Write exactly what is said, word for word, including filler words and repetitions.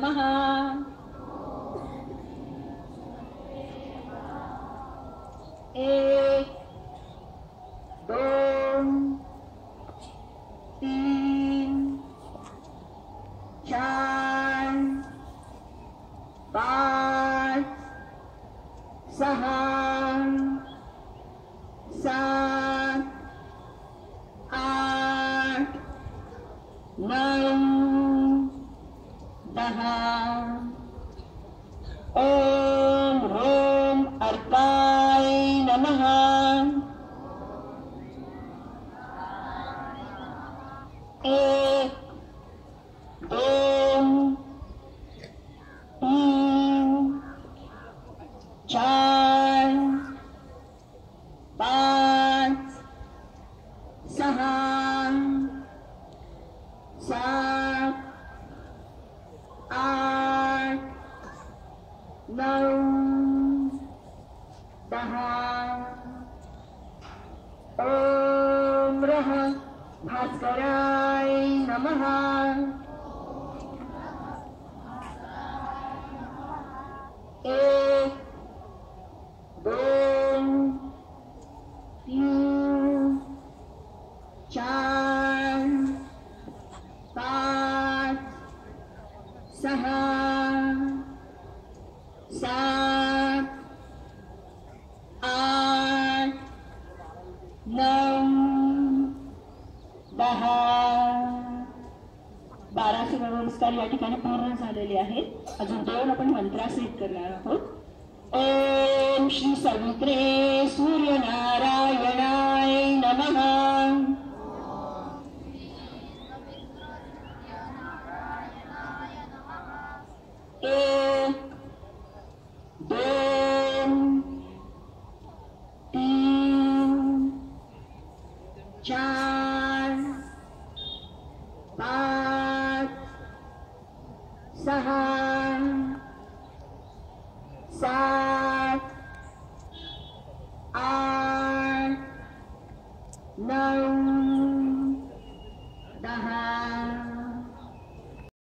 नमः। एक दोन तीन चार पाच सहा सात आठ नऊ दहा। ओम ह्रोम अर्काय नमः। एक दोन तीन चार पाच सहा सात आठ नऊ दहा। ओम रह भास्कराय नमः। एक दोन तीन चार पाच सहा सात आठ नऊ दहा। बारा नमस्कार या ठिकाणी पूर्ण झालेले आहेत। अजून दोन आपण मंत्रासहित करणार आहोत। ओम श्री सवित्रे सूर्यनारायणाय नमः। एक दोन तीन चार पाच सहा सात